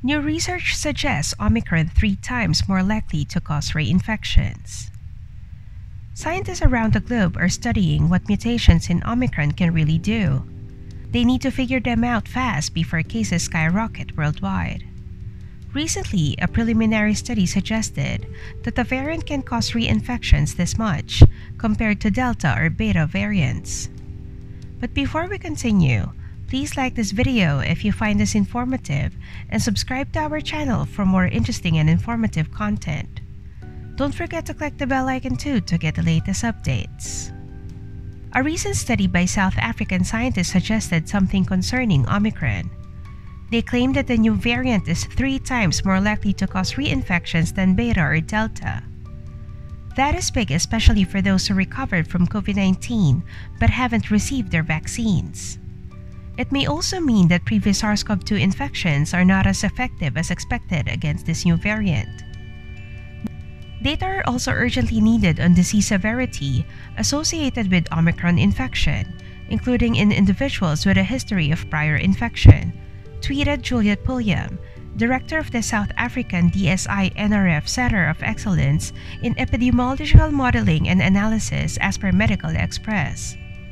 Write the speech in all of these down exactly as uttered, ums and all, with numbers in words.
New research suggests Omicron three times more likely to cause reinfections. Scientists around the globe are studying what mutations in Omicron can really do. They need to figure them out fast before cases skyrocket worldwide. Recently, a preliminary study suggested that the variant can cause reinfections this much compared to Delta or Beta variants. But before we continue, please like this video if you find this informative and subscribe to our channel for more interesting and informative content. Don't forget to click the bell icon too to get the latest updates. A recent study by South African scientists suggested something concerning Omicron. They claimed that the new variant is three times more likely to cause reinfections than Beta or Delta. That is big, especially for those who recovered from COVID nineteen but haven't received their vaccines. It may also mean that previous SARS CoV two infections are not as effective as expected against this new variant. Data are also urgently needed on disease severity associated with Omicron infection, including in individuals with a history of prior infection, tweeted Juliet Pulliam, director of the South African D S I N R F Center of Excellence in Epidemiological Modeling and Analysis, as per Medical Express.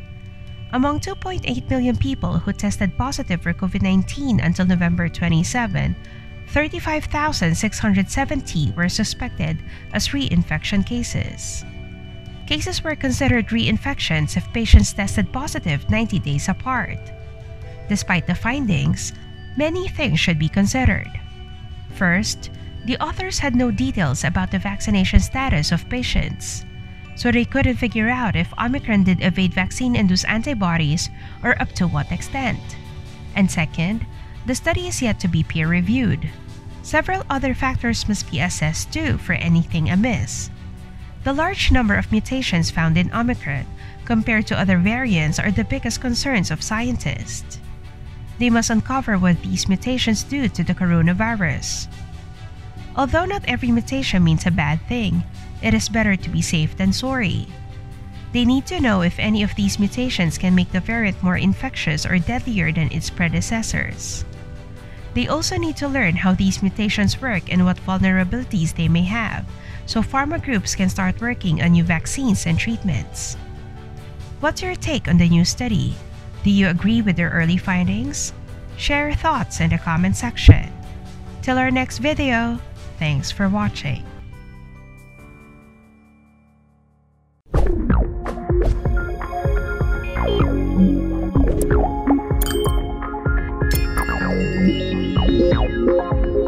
Among two point eight million people who tested positive for COVID nineteen until November twenty-seventh, thirty-five thousand six hundred seventy were suspected as reinfection cases. Cases were considered reinfections if patients tested positive ninety days apart. Despite the findings, many things should be considered. First, the authors had no details about the vaccination status of patients, so they couldn't figure out if Omicron did evade vaccine-induced antibodies or up to what extent. And second, the study is yet to be peer-reviewed. Several other factors must be assessed too for anything amiss. The large number of mutations found in Omicron compared to other variants are the biggest concerns of scientists. They must uncover what these mutations do to the coronavirus. Although not every mutation means a bad thing, it is better to be safe than sorry. They need to know if any of these mutations can make the variant more infectious or deadlier than its predecessors. They also need to learn how these mutations work and what vulnerabilities they may have, so pharma groups can start working on new vaccines and treatments. What's your take on the new study? Do you agree with their early findings? Share your thoughts in the comment section. Till our next video, thanks for watching.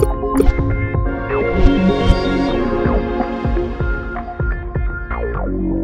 Wow.